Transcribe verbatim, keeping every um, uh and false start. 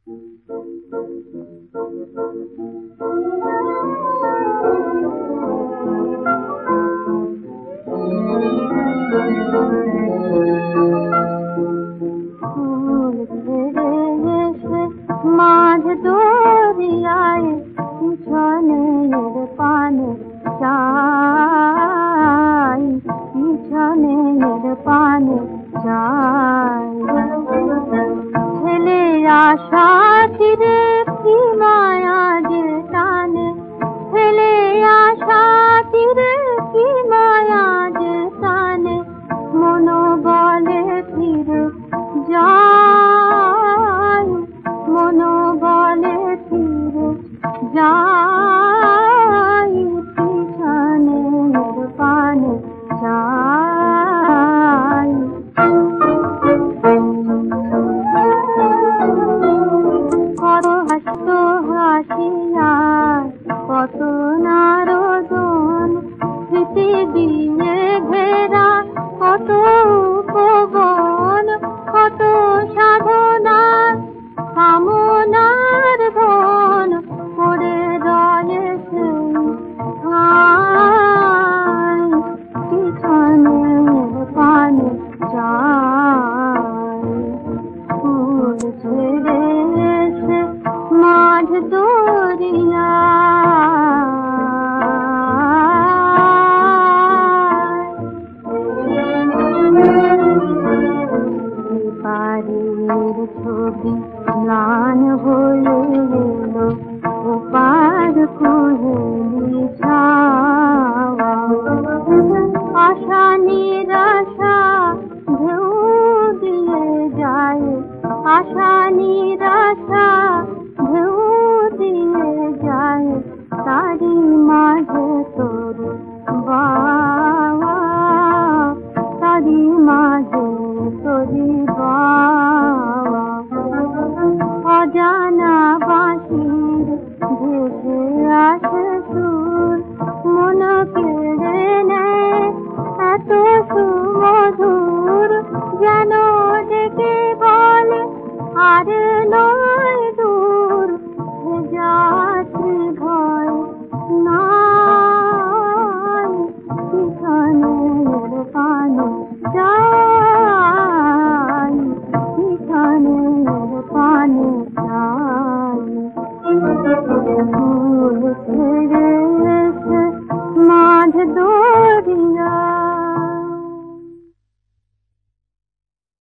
মাঝ দরিয়ায় পিছনের পানে চাই, পিছনের পানে চাই। ছেলে আশা তীরে কি মায়া যে টানে, ছেলে আশা তীরে কি মায়া যে টানে, মন বলে ফিরে যাই, মন বলে ফিরে যাই, পিছনের পানে চাই। কত হাসত হাসিয়া কত নারদন, স্মৃতি দিয়ে ঘেরা কত উপবন, কত সাধনা কামনার ধন পড়ে রয়ে সেই ঠাই, পিছনের পানে চাই। ফুল ছেড়ে এসে মাঝ দরিয়া পারের ছবি ম্লান হয়ে এলো, ওপার কুহেলি ছাওয়া। আশা নিরাশা ঢেউ দিয়ে যায়, আশা নিরাশা